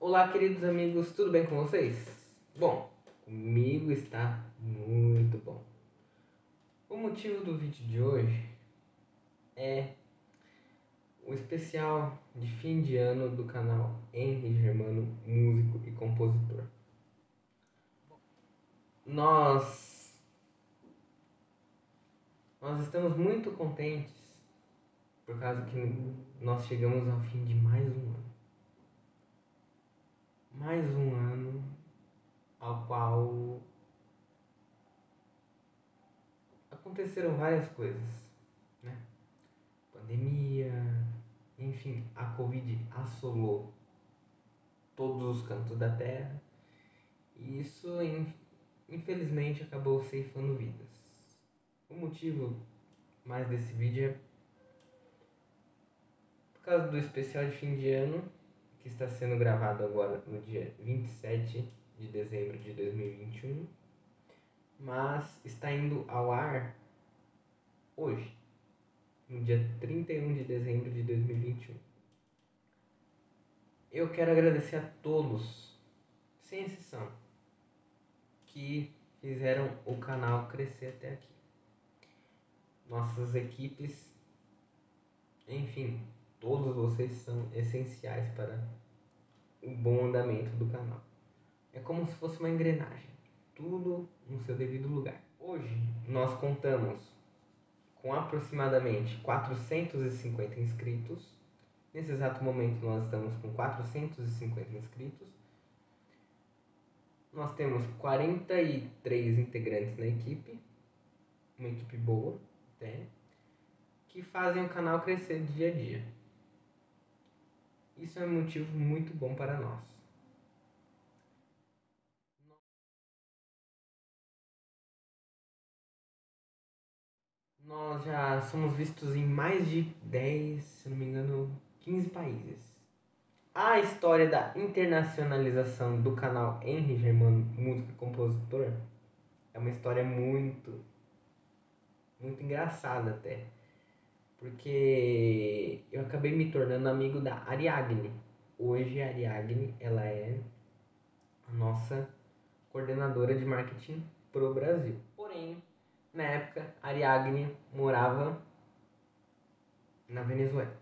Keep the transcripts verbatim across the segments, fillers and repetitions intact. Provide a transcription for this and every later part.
Olá, queridos amigos, tudo bem com vocês? Bom, comigo está muito bom. O motivo do vídeo de hoje é o especial de fim de ano do canal Henry Germano, músico e compositor. Nós, nós estamos muito contentes por causa que nós chegamos ao fim de mais um ano. Mais um ano ao qual aconteceram várias coisas, né? Pandemia, enfim, a Covid assolou todos os cantos da Terra e isso, infelizmente, acabou ceifando vidas. O motivo mais desse vídeo é por causa do especial de fim de ano que está sendo gravado agora no dia vinte e sete de dezembro de dois mil e vinte e um, mas está indo ao ar hoje, no dia trinta e um de dezembro de dois mil e vinte e um. Eu quero agradecer a todos, sem exceção, que fizeram o canal crescer até aqui. Nossas equipes, enfim, todos vocês são essenciais para o bom andamento do canal. É como se fosse uma engrenagem, tudo no seu devido lugar. Hoje nós contamos com aproximadamente quatrocentos e cinquenta inscritos. Nesse exato momento nós estamos com quatrocentos e cinquenta inscritos. Nós temos quarenta e três integrantes na equipe, uma equipe boa até, que fazem o canal crescer dia a dia. Isso é um motivo muito bom para nós. Nós já somos vistos em mais de dez, se não me engano, quinze países. A história da internacionalização do canal Henry Germano, músico e compositor, é uma história muito, muito engraçada até. Porque eu acabei me tornando amigo da Ariadne. Hoje a Ariadne, ela é a nossa coordenadora de marketing pro Brasil. Porém, na época, a Ariadne morava na Venezuela.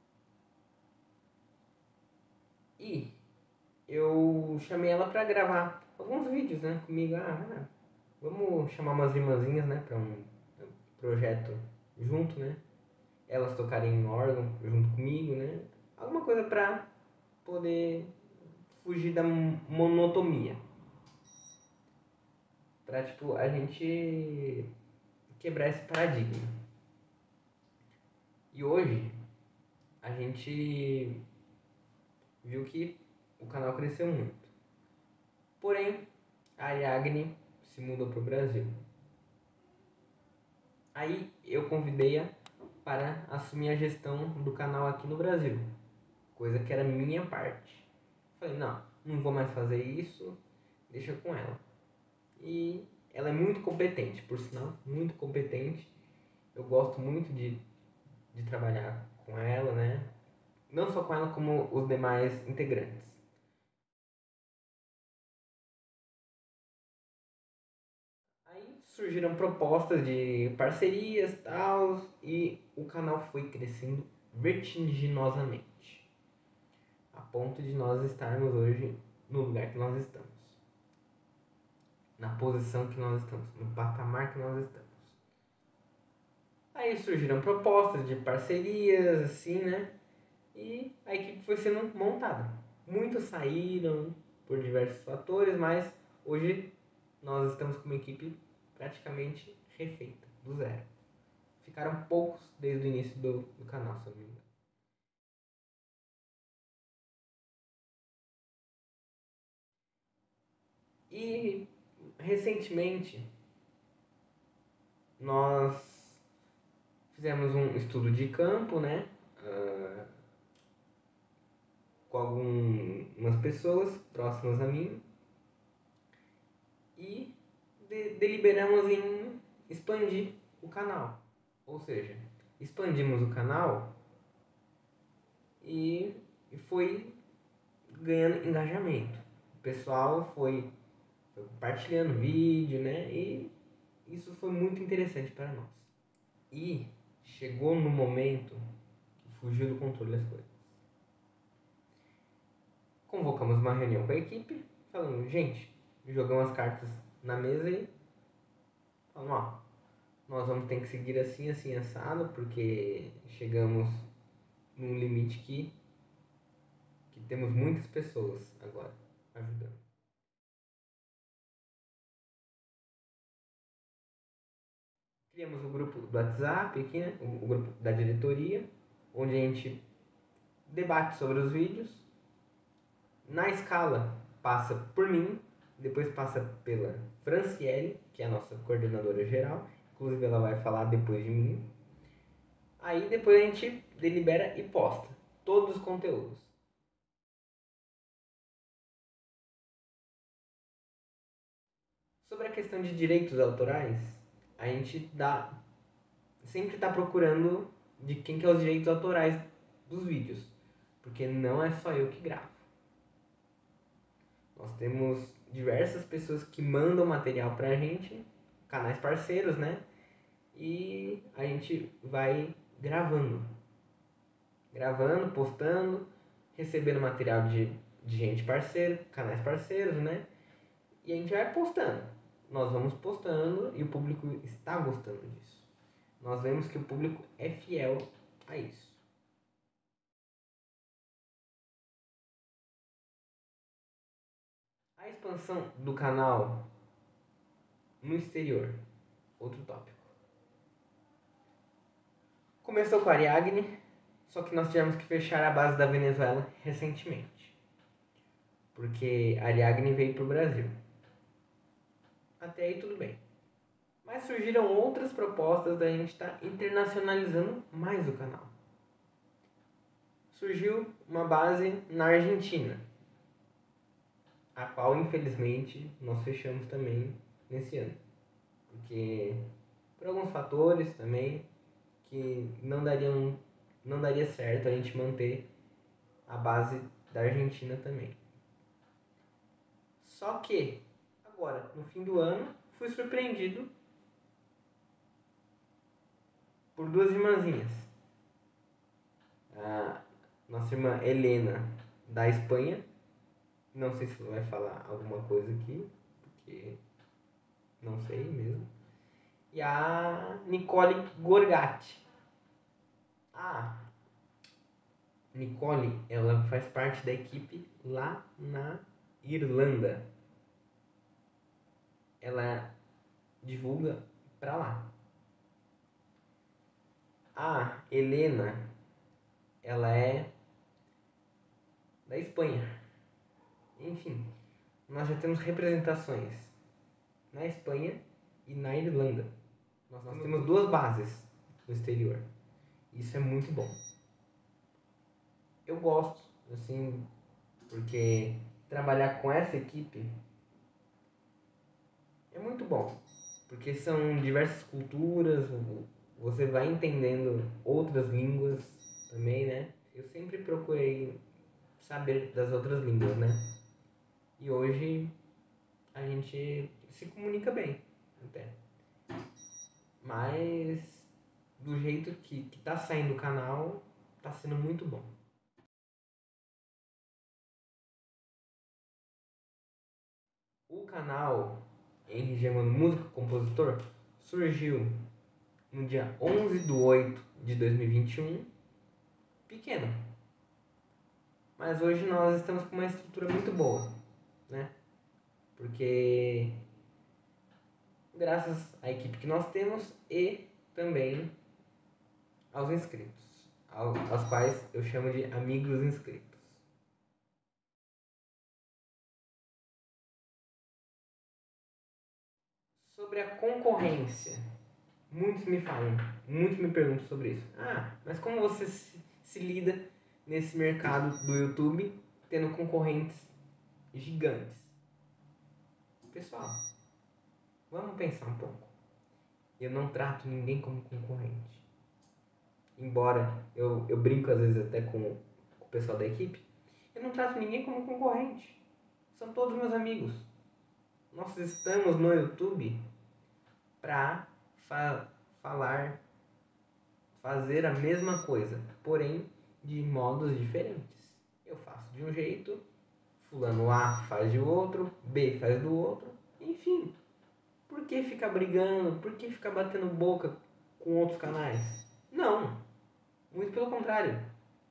E eu chamei ela pra gravar alguns vídeos, né, comigo. Ah, vamos chamar umas irmãzinhas, né, pra um projeto junto, né? Elas tocarem órgão junto comigo, né? Alguma coisa pra poder fugir da monotonia. Pra, tipo, a gente quebrar esse paradigma. E hoje, a gente viu que o canal cresceu muito. Porém, a Ariadne se mudou para o Brasil. Aí eu convidei-a para assumir a gestão do canal aqui no Brasil, coisa que era minha parte. Falei, não, não vou mais fazer isso, deixa com ela. E ela é muito competente, por sinal, muito competente. Eu gosto muito de, de trabalhar com ela, né? Não só com ela, como os demais integrantes. Aí surgiram propostas de parcerias e tal, e o canal foi crescendo vertiginosamente, a ponto de nós estarmos hoje no lugar que nós estamos, na posição que nós estamos, no patamar que nós estamos. Aí surgiram propostas de parcerias, assim, né? E a equipe foi sendo montada. Muitos saíram por diversos fatores, mas hoje nós estamos com uma equipe praticamente refeita, do zero. Ficaram poucos desde o início do, do canal, se eu não me engano. E recentemente nós fizemos um estudo de campo, né? Uh, com algumas pessoas próximas a mim e de, deliberamos em expandir o canal. Ou seja, expandimos o canal e, e foi ganhando engajamento. O pessoal foi, foi compartilhando vídeo, né? E isso foi muito interessante para nós. E chegou no momento que fugiu do controle das coisas. Convocamos uma reunião com a equipe, falando, gente, jogamos as cartas na mesa e falamos, ó, nós vamos ter que seguir assim, assim, assado, porque chegamos num limite que, que temos muitas pessoas agora ajudando. Criamos o grupo do WhatsApp aqui, né? O, o grupo da diretoria, onde a gente debate sobre os vídeos. Na escala passa por mim, depois passa pela Franciele, que é a nossa coordenadora geral, inclusive ela vai falar depois de mim. Aí depois a gente delibera e posta todos os conteúdos. Sobre a questão de direitos autorais, a gente dá, sempre está procurando de quem que é os direitos autorais dos vídeos, porque não é só eu que gravo. Nós temos diversas pessoas que mandam material pra gente, canais parceiros, né? E a gente vai gravando. Gravando, postando, recebendo material de, de gente parceira, canais parceiros, né? E a gente vai postando. Nós vamos postando e o público está gostando disso. Nós vemos que o público é fiel a isso. A expansão do canal no exterior, outro tópico. Começou com a Ariadne, só que nós tivemos que fechar a base da Venezuela recentemente. Porque a Ariadne veio para o Brasil. Até aí tudo bem. Mas surgiram outras propostas da gente estar internacionalizando mais o canal. Surgiu uma base na Argentina, a qual infelizmente nós fechamos também nesse ano. Porque por alguns fatores também que não dariam, não daria certo a gente manter a base da Argentina também. Só que agora, no fim do ano, fui surpreendido por duas irmãzinhas. A nossa irmã Helena, da Espanha. Não sei se ela vai falar alguma coisa aqui, porque não sei mesmo. E a Nicole Gorgatti. A Nicole, ela faz parte da equipe lá na Irlanda. Ela divulga pra lá. A Helena, ela é da Espanha. Enfim, nós já temos representações na Espanha e na Irlanda. Nós, nós temos duas bases no exterior. Isso é muito bom. Eu gosto, assim, porque trabalhar com essa equipe é muito bom. Porque são diversas culturas, você vai entendendo outras línguas também, né? Eu sempre procurei saber das outras línguas, né? E hoje a gente se comunica bem, até. Mas do jeito que, que tá saindo o canal, tá sendo muito bom. O canal Henry Germano Músico Compositor surgiu no dia onze de oito de dois mil e vinte e um, pequeno. Mas hoje nós estamos com uma estrutura muito boa, né? Porque graças à equipe que nós temos e também aos inscritos, aos quais eu chamo de amigos inscritos. Sobre a concorrência, muitos me falam, muitos me perguntam sobre isso. Ah, mas como você se, se lida nesse mercado do YouTube tendo concorrentes gigantes? Pessoal, vamos pensar um pouco. Eu não trato ninguém como concorrente. Embora eu, eu brinco às vezes até com, com o pessoal da equipe, Eu não trato ninguém como concorrente. São todos meus amigos. Nós estamos no YouTube para fa falar, fazer a mesma coisa, porém de modos diferentes. Eu faço de um jeito, fulano A faz de outro, B faz do outro, enfim. Por que ficar brigando? Por que ficar batendo boca com outros canais? Não, muito pelo contrário.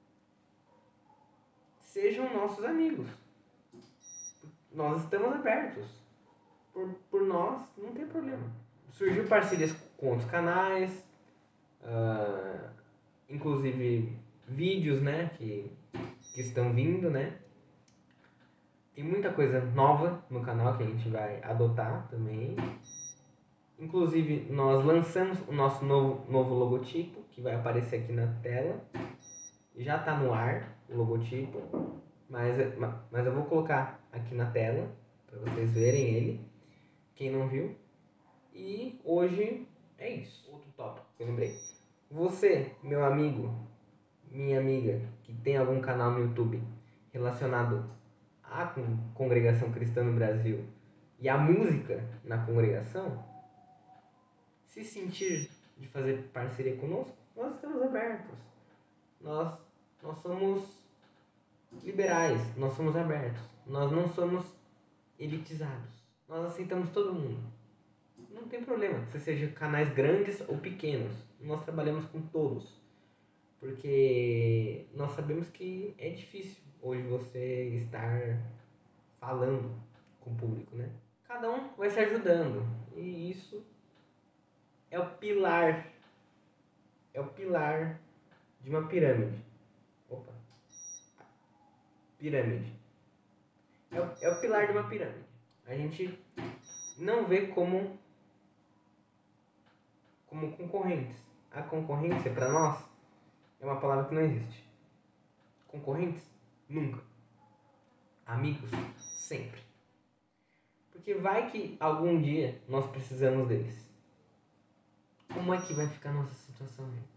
Sejam nossos amigos. Nós estamos abertos. Por, por nós, não tem problema. Surgiu parcerias com outros canais, uh, inclusive vídeos, né, que, que estão vindo, né. Tem muita coisa nova no canal que a gente vai adotar também. Inclusive, nós lançamos o nosso novo, novo logotipo, que vai aparecer aqui na tela. Já está no ar o logotipo, mas, mas eu vou colocar aqui na tela para vocês verem ele, quem não viu. E hoje é isso. Outro tópico que eu lembrei. Você, meu amigo, minha amiga, que tem algum canal no YouTube relacionado à congregação cristã no Brasil e à música na congregação, se sentir de fazer parceria conosco, nós estamos abertos. Nós, nós somos liberais, nós somos abertos. Nós não somos elitizados. Nós aceitamos todo mundo. Não tem problema, se seja canais grandes ou pequenos. Nós trabalhamos com todos. Porque nós sabemos que é difícil hoje você estar falando com o público, né? Cada um vai se ajudando. E isso é o pilar. É o pilar de uma pirâmide. Opa. Pirâmide. É o, é o pilar de uma pirâmide. A gente não vê como como concorrentes. A concorrência, para nós, é uma palavra que não existe. Concorrentes? Nunca. Amigos? Sempre. Porque vai que algum dia nós precisamos deles. Como é que vai ficar a nossa situação, gente?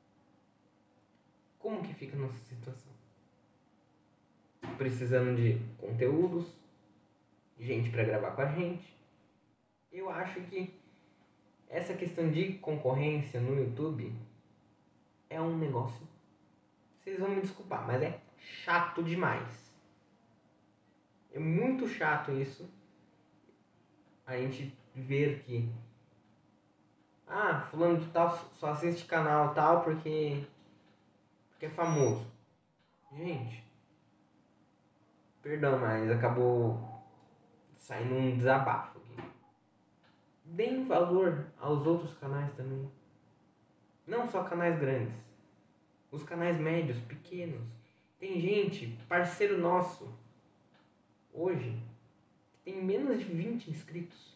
Como que fica a nossa situação? Precisando de conteúdos, gente para gravar com a gente. Eu acho que essa questão de concorrência no YouTube é um negócio, vocês vão me desculpar, mas é chato demais. É muito chato isso. A gente ver que ah, fulano de tal só assiste canal tal porque porque é famoso. Gente, perdão, mas acabou saindo um desabafo aqui. Deem valor aos outros canais também. Não só canais grandes. Os canais médios, pequenos. Tem gente, parceiro nosso, hoje, que tem menos de vinte inscritos.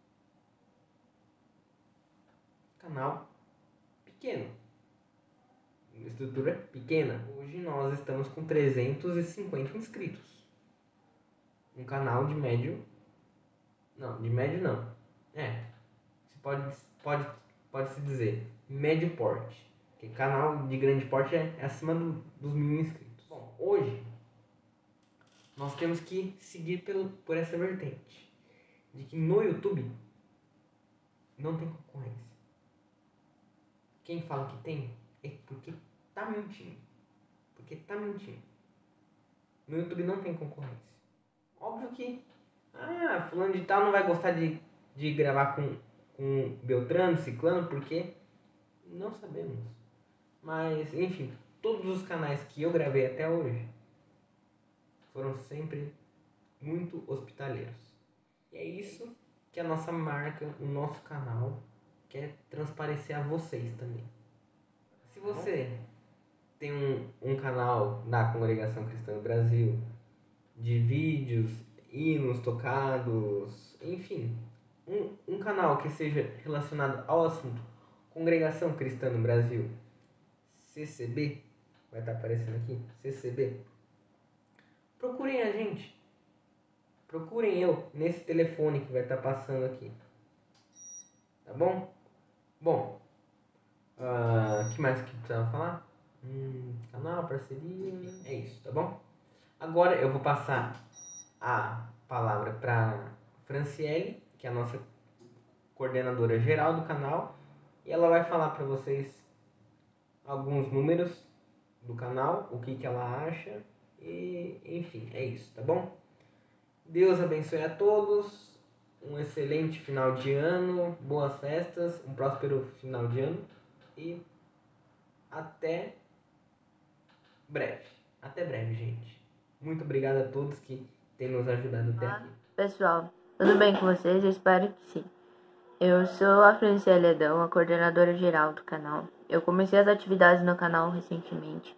Canal pequeno. Estrutura pequena. Hoje nós estamos com trezentos e cinquenta inscritos. Um canal de médio... Não, de médio não. É, você pode, pode, pode se dizer médio porte. Porque canal de grande porte é, é acima do, dos mil inscritos. Bom, hoje nós temos que seguir pelo, por essa vertente. De que no YouTube não tem concorrência. Quem fala que tem é porque tá mentindo. Porque tá mentindo. No YouTube não tem concorrência. Óbvio que ah, fulano de tal não vai gostar de, de gravar com, com Beltrano, Ciclano, porque não sabemos. Mas, enfim, todos os canais que eu gravei até hoje foram sempre muito hospitaleiros. E é isso que a nossa marca, o nosso canal, quer transparecer a vocês também. Se você tem um, um canal da Congregação Cristã do Brasil, de vídeos, hinos tocados, enfim, um, um canal que seja relacionado ao assunto Congregação Cristã no Brasil, C C B, vai estar aparecendo aqui, C C B, procurem a gente, procurem eu nesse telefone que vai estar passando aqui, tá bom? Bom, o uh, que mais que precisava falar? Hum, canal, parceria, é isso, tá bom? Agora eu vou passar a palavra para Franciele, que é a nossa coordenadora geral do canal, e ela vai falar para vocês alguns números do canal, o que, que ela acha, e enfim, é isso, tá bom? Deus abençoe a todos, um excelente final de ano, boas festas, um próspero final de ano e até breve. Até breve, gente. Muito obrigado a todos que têm nos ajudado até aqui. Pessoal, tudo bem com vocês? Eu espero que sim. Eu sou a Franciele Adão, a coordenadora geral do canal. Eu comecei as atividades no canal recentemente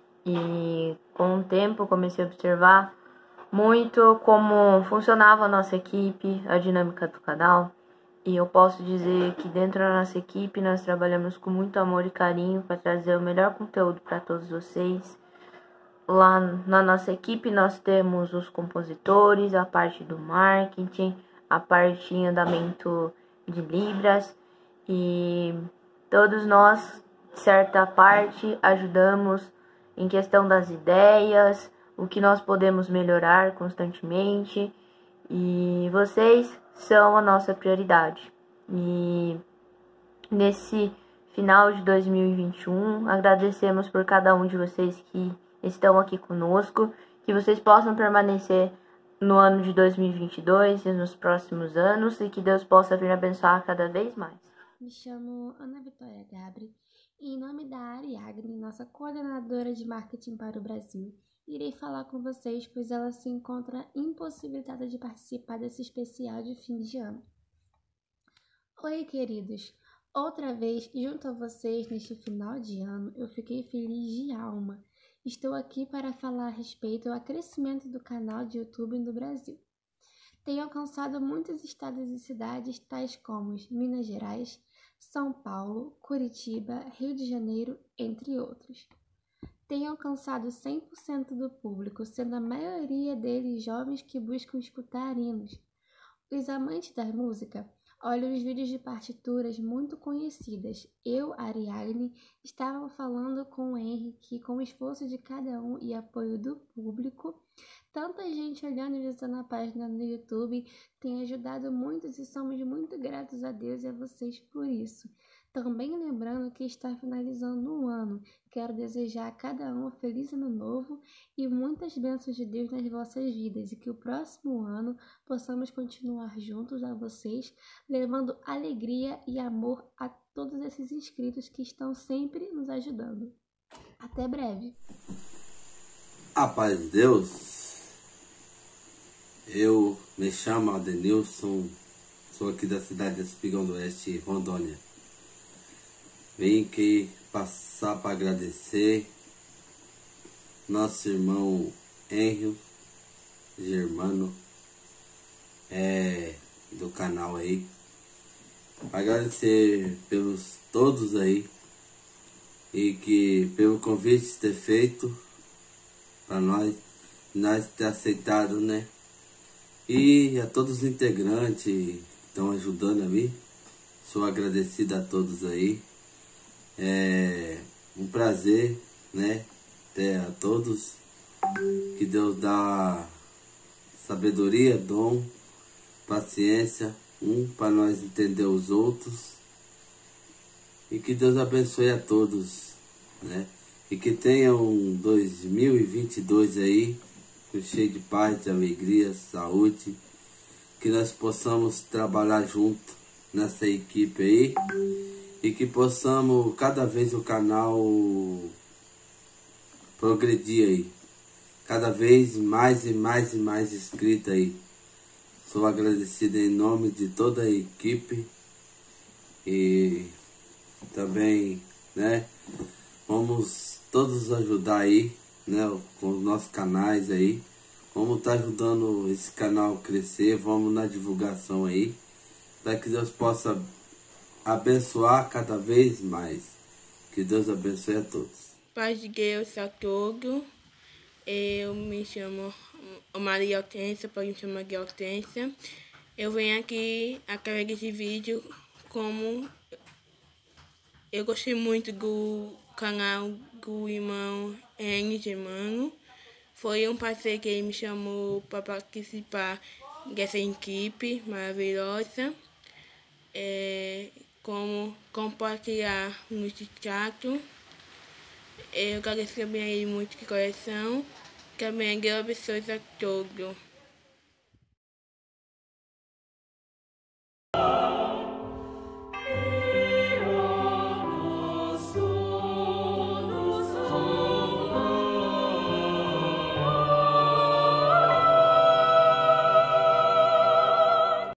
e com o tempo comecei a observar muito como funcionava a nossa equipe, a dinâmica do canal. E eu posso dizer que dentro da nossa equipe nós trabalhamos com muito amor e carinho para trazer o melhor conteúdo para todos vocês. Lá na nossa equipe nós temos os compositores, a parte do marketing, a parte em andamento de Libras e todos nós, certa parte, ajudamos em questão das ideias, o que nós podemos melhorar constantemente e vocês são a nossa prioridade. E nesse final de dois mil e vinte e um, agradecemos por cada um de vocês que estão aqui conosco, que vocês possam permanecer no ano de dois mil e vinte e dois e nos próximos anos e que Deus possa vir abençoar cada vez mais. Me chamo Ana Vitória Gabri e em nome da Ariadne, nossa coordenadora de marketing para o Brasil, irei falar com vocês, pois ela se encontra impossibilitada de participar desse especial de fim de ano. Oi, queridos! Outra vez, junto a vocês neste final de ano, eu fiquei feliz de alma. Estou aqui para falar a respeito ao crescimento do canal de YouTube no Brasil. Tenho alcançado muitos estados e cidades, tais como Minas Gerais, São Paulo, Curitiba, Rio de Janeiro, entre outros. Tenho alcançado cem por cento do público, sendo a maioria deles jovens que buscam escutar hinos. Os amantes da música olham os vídeos de partituras muito conhecidas. Eu, Ariadne, estava falando com o Henry que, com o esforço de cada um e apoio do público, tanta gente olhando e visitando a página no YouTube tem ajudado muitos e somos muito gratos a Deus e a vocês por isso. Também lembrando que está finalizando um ano, quero desejar a cada um um feliz ano novo e muitas bênçãos de Deus nas vossas vidas e que o próximo ano possamos continuar juntos a vocês, levando alegria e amor a todos esses inscritos que estão sempre nos ajudando. Até breve! A paz de Deus, eu me chamo Adenilson, sou aqui da cidade de Espigão do Oeste, Rondônia. Vim aqui passar para agradecer nosso irmão Henry Germano, é, do canal aí. Agradecer pelos todos aí e que pelo convite ter feito para nós, nós ter aceitado, né? E a todos os integrantes que estão ajudando a mim, sou agradecido a todos aí. É um prazer, né, ter a todos, que Deus dá sabedoria, dom, paciência, um para nós entender os outros, e que Deus abençoe a todos, né, e que tenham um dois mil e vinte e dois aí, cheio de paz, de alegria, saúde, que nós possamos trabalhar junto nessa equipe aí, e que possamos cada vez o canal progredir aí, cada vez mais e mais e mais inscritos aí. Sou agradecido em nome de toda a equipe e também, né, vamos todos ajudar aí, né, com os nossos canais aí. Vamos estar ajudando esse canal a crescer, vamos na divulgação aí, para que Deus possa abençoar cada vez mais. Que Deus abençoe a todos. Paz de Deus a todos. Eu me chamo Maria Hortência, pode me chamar de Hortência. Eu venho aqui através desse vídeo como eu gostei muito do canal do irmão Henry Germano. Foi um parceiro que ele me chamou para participar dessa equipe maravilhosa. É, como compartilhar no teatro. Eu agradeço também a ele muito de coração. Também Deus abençoe a todos.